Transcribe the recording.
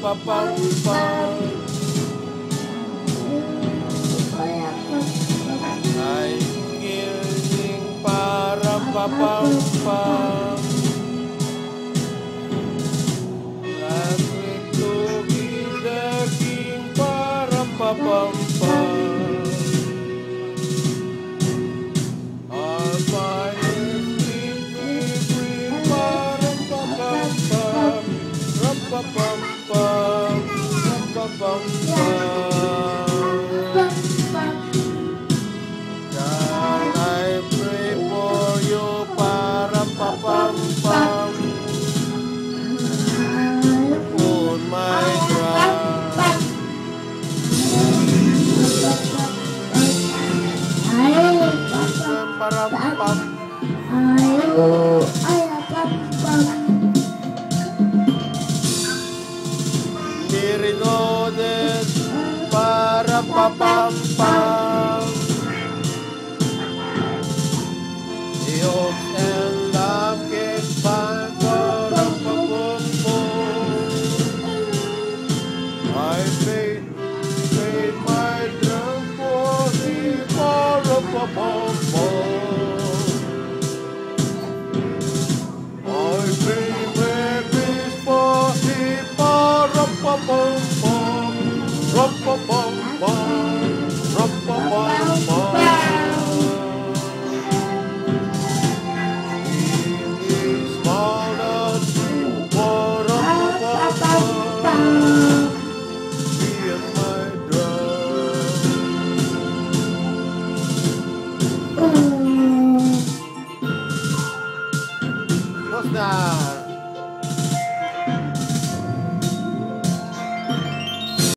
pa pam pam. Ay killing para pa pam pam. Lagi tugi daging para pa pam pam. God, I pray for you para pa pam pam. On my ground. Para pam. Mirinodes para pa pam pam. Dios en la que pan para pa pam pam. I paid my drum for thee para pa pam pam. I paid my peace for thee para pa pam pam. Rum pa pam pam. Rum pa pam pam. What's that?